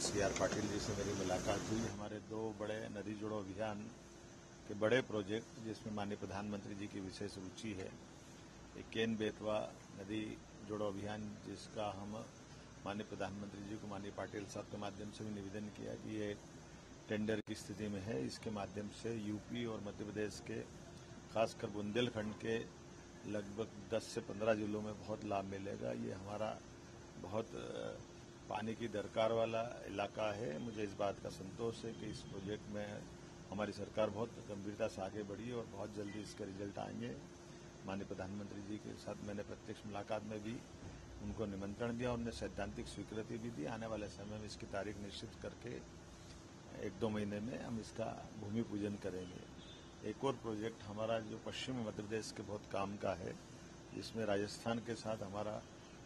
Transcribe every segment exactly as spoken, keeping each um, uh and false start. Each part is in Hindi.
सी आर पाटिल जी से मेरी मुलाकात हुई। हमारे दो बड़े नदी जोड़ो अभियान के बड़े प्रोजेक्ट जिसमें माननीय प्रधानमंत्री जी की विशेष रुचि है, एक केन बेतवा नदी जोड़ो अभियान जिसका हम माननीय प्रधानमंत्री जी को माननीय पाटिल साहब के माध्यम से भी निवेदन किया कि ये टेंडर की स्थिति में है। इसके माध्यम से यूपी और मध्य प्रदेश के खासकर बुंदेलखंड के लगभग दस से पंद्रह जिलों में बहुत लाभ मिलेगा। ये हमारा बहुत पानी की दरकार वाला इलाका है। मुझे इस बात का संतोष है कि इस प्रोजेक्ट में हमारी सरकार बहुत गंभीरता से आगे बढ़ी और बहुत जल्दी इसके रिजल्ट आएंगे। माननीय प्रधानमंत्री जी के साथ मैंने प्रत्यक्ष मुलाकात में भी उनको निमंत्रण दिया, उन्हें सैद्धांतिक स्वीकृति भी दी। आने वाले समय में इसकी तारीख निश्चित करके एक दो महीने में हम इसका भूमि पूजन करेंगे। एक और प्रोजेक्ट हमारा जो पश्चिमी मध्य प्रदेश के बहुत काम का है, जिसमें राजस्थान के साथ हमारा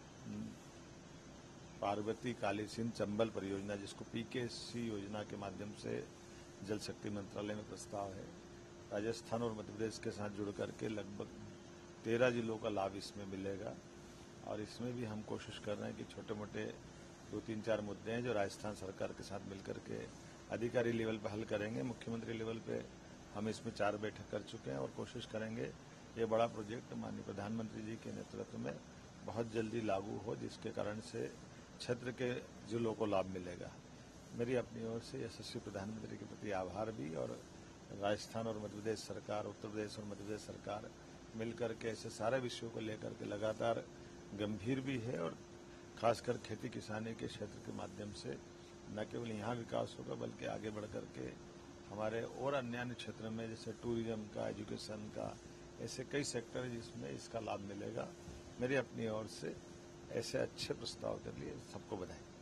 पार्वती काली सिंध चंबल परियोजना, जिसको पी के सी योजना के माध्यम से जल शक्ति मंत्रालय में प्रस्ताव है, राजस्थान और मध्य प्रदेश के साथ जुड़ करके लगभग तेरह जिलों का लाभ इसमें मिलेगा। और इसमें भी हम कोशिश कर रहे हैं कि छोटे मोटे दो तीन चार मुद्दे हैं जो राजस्थान सरकार के साथ मिलकर के अधिकारी लेवल पर हल करेंगे। मुख्यमंत्री लेवल पे हम इसमें चार बैठक कर चुके हैं और कोशिश करेंगे ये बड़ा प्रोजेक्ट माननीय प्रधानमंत्री जी के नेतृत्व में बहुत जल्दी लागू हो, जिसके कारण से क्षेत्र के जिलों को लाभ मिलेगा। मेरी अपनी ओर से यशस्वी प्रधानमंत्री के प्रति आभार भी, और राजस्थान और मध्य प्रदेश सरकार, उत्तर प्रदेश और मध्य प्रदेश सरकार मिलकर के ऐसे सारे विषयों को लेकर के लगातार गंभीर भी है। और खासकर खेती किसानी के क्षेत्र के माध्यम से न केवल यहाँ विकास होगा बल्कि आगे बढ़ करके हमारे और अन्य अन्य क्षेत्र में जैसे टूरिज्म का, एजुकेशन का, ऐसे कई सेक्टर है जिसमें इसका लाभ मिलेगा। मेरी अपनी ओर से ऐसे अच्छे प्रस्ताव के लिए सबको बधाई।